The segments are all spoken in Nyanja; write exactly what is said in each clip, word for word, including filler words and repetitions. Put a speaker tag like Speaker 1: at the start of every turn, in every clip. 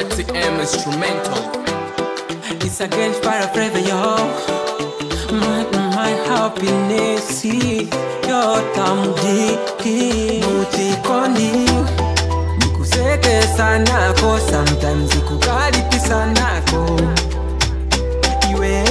Speaker 1: T M instrumental.
Speaker 2: It's a girl para forever, yo. My, my happiness, yo tamujiki muchikoni. Nikuseke sana ko, sometimes ikukaripi sana ko. Iwe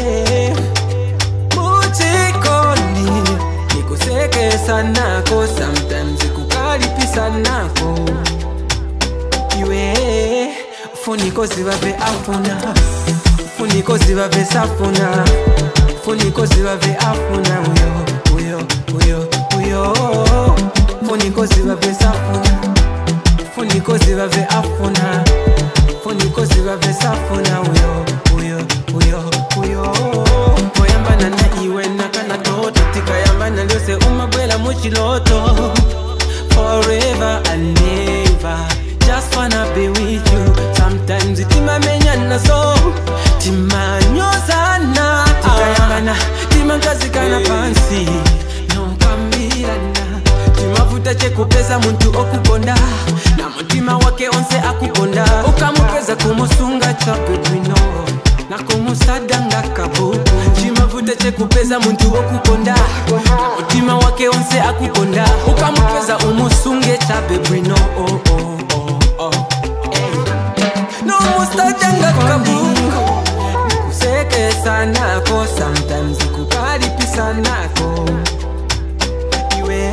Speaker 2: muchikoni. Nikuseke sana ko, sometimes ikukaripi sana ko. Iwe funiko zibave afuna, funiko zibave safuna, funiko zibave afuna, uyo uyo uyo uyo. Funiko zibave safuna, funiko zibave afuna, funiko zibave safuna, uyo uyo uyo uyo. Koyambana na iwe nakana toto, tikayambana lyose umabwela muchiloto. Forever and never, just wanna be with you. Sometimes tima menyana so, tima nyozana, tikayambana, tima nkazikana pansi, no kambirana. Tima vuta chekupeza muntu okukonda, na mutima wake onse akukonda. Ukamupeza kumusunga chape dwino, na kumusadanga kabuku. Tima vuta chekupeza muntu okukonda, na mutima wake onse akukonda. Ukamupeza umusunge chape dwino, oh oh oh oh. No musadanga kabuku. Nikuseke sana ko, sometimes ikukaripi sana ko. Iwe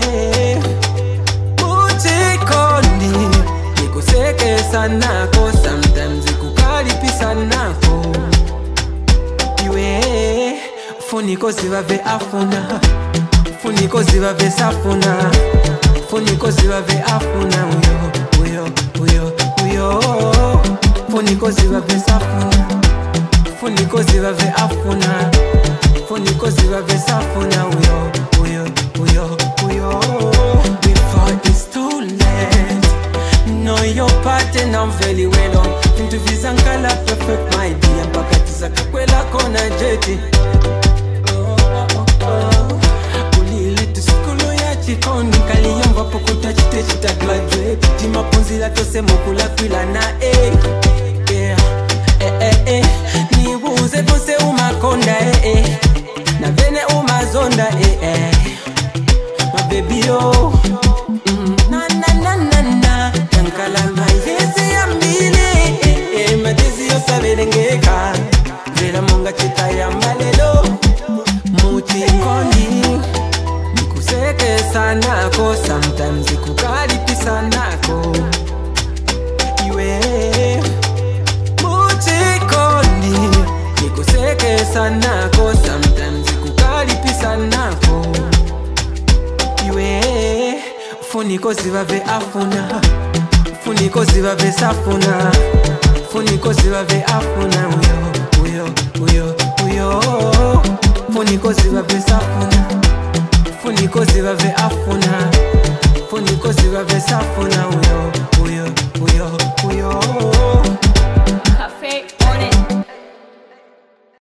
Speaker 2: muchikoni. Nikuseke sana ko, sometimes ikukaripi sana ko. Iwe funiko zibave afuna, funiko zibave safuna, funiko zibave afuna, uyo uyo uyo uyo. Funiko zibave safuna, funiko zibave afuna, funiko zibave safuna, uyo uyo uyo uyo. Before it's too late, know your partner very well. Into vizankala perfect my dear, mpaka tizaka kwela kona jeti. Ulile tusikulu ya chikoni, kaliyomba pokuta chite chita graduate. Tima punzi la tose mokula kwila na eh. Yeah, eh eh eh. Nibuze pose umakonda eh eh. Na vene umazonda eh eh. My baby oh, mm. Na na na na na. Yankala mayezi ya mbili eh eh. Madezi yo saberengeka, vera monga chita ya malelo. Muchikoni. Nikuseke sana ko, sometimes ikukaripi sana ko. Iwe muchikoni. Nikuseke sana ko, sometimes ikukaripi sana ko. Iwe funiko zibave afuna, funiko zibave safuna, funiko zibave afuna, uyo uyo uyo uyo. Funiko zibave safuna, funiko zibave afuna, funiko zibave safuna, uyo uyo uyo uyo.